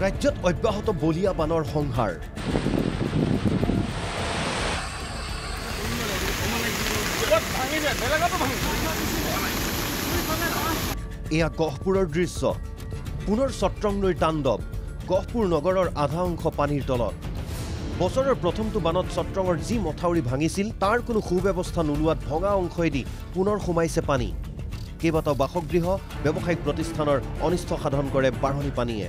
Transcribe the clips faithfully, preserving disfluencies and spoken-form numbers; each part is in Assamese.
ৰাজ্যত অব্যাহত বলিয়া বানৰ সংহাৰ এয়া গহপুৰৰ দৃশ্য পুনৰ চট্ৰং নৈৰ তাণ্ডৱ গহপুৰ নগৰৰ আধা অংশ পানীৰ তলত বছৰৰ প্ৰথমটো বানত চট্ৰঙৰ যি মথাউৰি ভাঙিছিল তাৰ কোনো সুব্যৱস্থা নোলোৱাত ভঙা অংশইদি পুনৰ সোমাইছে পানী কেইবাটাও বাসগৃহ ব্যৱসায়িক প্ৰতিষ্ঠানৰ অনিষ্ট সাধন কৰে বাঢ়নি পানীয়ে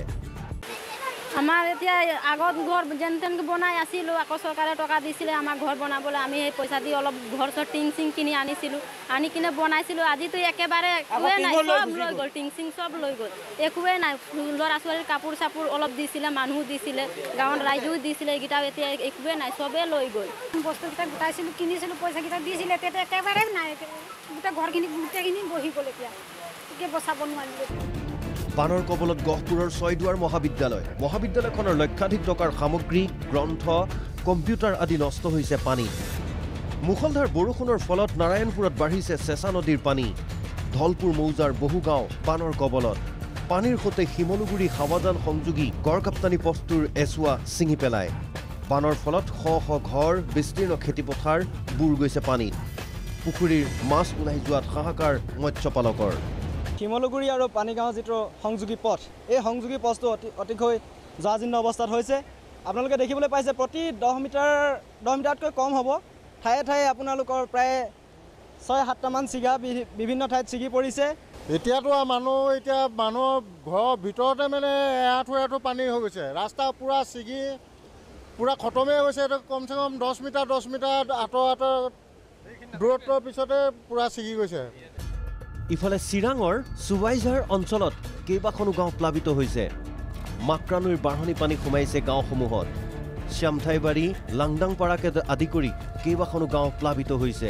আমাৰ এতিয়া আগত ঘৰ যেন তেন বনাই আছিলো আকৌ চৰকাৰে টকা দিছিলে আমাৰ ঘৰ বনাবলৈ আমি এই পইচা দি অলপ ঘৰ চৰ টিং চিং কিনি আনিছিলো আনি কিনে বনাইছিলো আজিতো একেবাৰে একোৱে নাই সব লৈ গ'ল টিং চিং সব লৈ গ'ল একোৱে নাই ল'ৰা ছোৱালীৰ কাপোৰ চাপোৰ অলপ দিছিলে মানুহ দিছিলে গাঁৱৰ ৰাইজেও দিছিলে এইকেইটা এতিয়া একোৱে নাই সবেই লৈ গ'ল বস্তুকেইটা গোটাইছিলো কিনিছিলো পইচাকেইটা দিছিলে তেতিয়া একেবাৰে নাই গোটেই ঘৰখিনি গোটেইখিনি বহি গ'ল এতিয়া এতিয়া বচাব নোৱাৰিলে বানৰ কবলত গহপুৰৰ ছয়দুৱাৰ মহাবিদ্যালয় মহাবিদ্যালয়খনৰ লক্ষাধিক টকাৰ সামগ্ৰী গ্ৰন্থ কম্পিউটাৰ আদি নষ্ট হৈছে পানী মুখলধাৰ বৰষুণৰ ফলত নাৰায়ণপুৰত বাঢ়িছে চেঁচা নদীৰ পানী ধলপুৰ মৌজাৰ বহু গাঁও বানৰ কবলত পানীৰ সৈতে শিমলুগুৰি হাৱাজান সংযোগী গড়কাপ্তানি পথটোৰ এচুৱা ছিঙি পেলায় বানৰ ফলত শ শ ঘৰ বিস্তীৰ্ণ খেতিপথাৰ বুৰ গৈছে পানীত পুখুৰীৰ মাছ ওলাই যোৱাত হাহাকাৰ মৎস্যপালকৰ শিমলুগুৰি আৰু পানীগাঁও যিটো সংযোগী পথ এই সংযোগী পথটো অতি অতিকৈ জৰাজীৰ্ণ অৱস্থাত হৈছে আপোনালোকে দেখিবলৈ পাইছে প্ৰতি দহ মিটাৰ দহ মিটাৰতকৈ কম হ'ব ঠায়ে ঠায়ে আপোনালোকৰ প্ৰায় ছয় সাতটামান ছিগা বিভিন্ন ঠাইত ছিগি পৰিছে এতিয়াতো মানুহ এতিয়া মানুহৰ ঘৰৰ ভিতৰতে মানে এআঁঠু এআঁঠু পানী হৈ গৈছে ৰাস্তা পূৰা ছিগি পূৰা খতমেই হৈছে এইটো কমচে কম দহ মিটাৰ দহ মিটাৰ আঁতৰ আঁতৰ দূৰত্বৰ পিছতে পূৰা ছিগি গৈছে ইফালে চিৰাঙৰ চুবাইঝাৰ অঞ্চলত কেইবাখনো গাঁও প্লাবিত হৈছে মাক্ৰানৈৰ বাঢ়নি পানী সোমাইছে গাঁওসমূহত শ্যামঠাইবাৰী লাংডাংপাৰাকে আদি কৰি কেইবাখনো গাঁও প্লাবিত হৈছে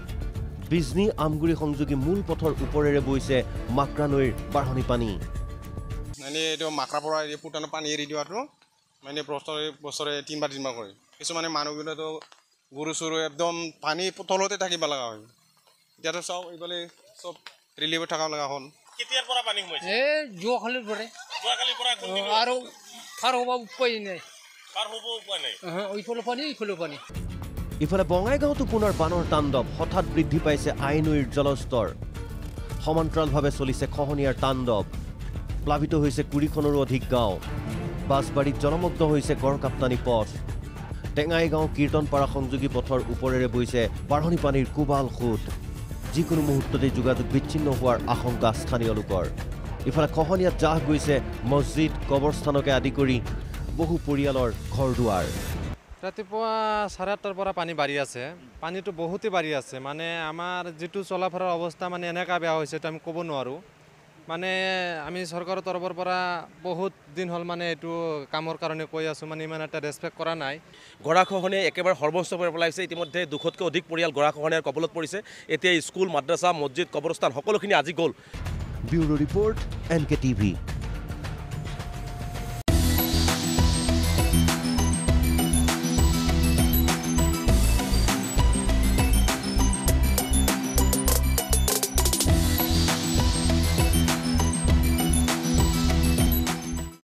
বিজনী আমগুৰি সংযোগী মূল পথৰ ওপৰেৰে বৈছে মাক্ৰানৈৰ বাঢ়নি পানী মানে এইটো মাক্ৰা পৰা পুটানৰ পানী এৰি দিয়াটো মানে বছৰে বছৰে তিনিবাৰ তিনিবাৰ কৰে কিছুমানে মানুহবিলাকেতো গৰু চৰু একদম পানী তলতে থাকিব লগা হয় এতিয়াতো চাওক এইফালে চব ৰিলিভ থকা লগা হ'ল কেতিয়াৰ পৰা পানী সোমাইছে এই যোৱাকালিৰ পৰা যোৱাকালিৰ পৰা আৰু পাৰ হ'ব উপায় নাই পাৰ হ'ব উপায় নাই এইফালে পানী এইফালে পানী ইফালে বঙাইগাঁৱতো পুনৰ বানৰ তাণ্ডৱ হঠাৎ বৃদ্ধি পাইছে আইনৈৰ জলস্তৰ সমান্তৰালভাৱে চলিছে খহনীয়াৰ তাণ্ডৱ প্লাবিত হৈছে কুৰিখনৰো অধিক গাঁও বাছবাৰীত জলমগ্ন হৈছে গড়কাপ্তানি পথ টেঙাইগাঁও কীৰ্তনপাৰা সংযোগী পথৰ ওপৰেৰে বৈছে বাঢ়নি পানীৰ কোবাল সোঁত যিকোনো মুহূৰ্ততে যোগাযোগ বিচ্ছিন্ন হোৱাৰ আশংকা স্থানীয় লোকৰ ইফালে খহনীয়াত জাহ গৈছে মছজিদ কবৰস্থানকে আদি কৰি বহু পৰিয়ালৰ ঘৰ দুৱাৰ ৰাতিপুৱা চাৰে আঠটাৰ পৰা পানী বাঢ়ি আছে পানীটো বহুতেই বাঢ়ি আছে মানে আমাৰ যিটো চলাফৰাৰ অৱস্থা মানে এনেকুৱা বেয়া হৈছে এইটো আমি ক'ব নোৱাৰোঁ মানে আমি চৰকাৰৰ তৰফৰ পৰা বহুত দিন হ'ল মানে এইটো কামৰ কাৰণে কৈ আছোঁ মানে ইমান এটা ৰেচপেক্ট কৰা নাই গৰাখহনীয়াই একেবাৰে সৰ্বস্ব কৰি পেলাইছে ইতিমধ্যে দুশতকৈ অধিক পৰিয়াল গৰাখহনীয়াৰ কবলত পৰিছে এতিয়া স্কুল মাদ্ৰাছা মছজিদ কবৰস্থান সকলোখিনি আজি গ'ল bureau report N K TV